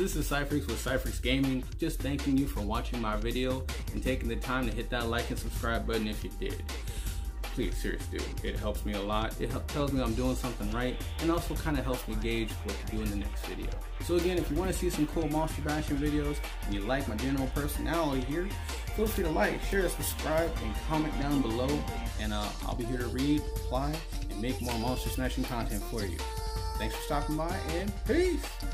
this is Cypherx with Cypherx Gaming, just thanking you for watching my video and taking the time to hit that like and subscribe button if you did. Please, seriously, dude, it helps me a lot. It tells me I'm doing something right, and also kind of helps me gauge what to do in the next video. So again, if you want to see some cool monster bashing videos and you like my general personality here, feel free to like, share, subscribe, and comment down below, and I'll be here to read, reply, and make more monster smashing content for you. Thanks for stopping by, and peace!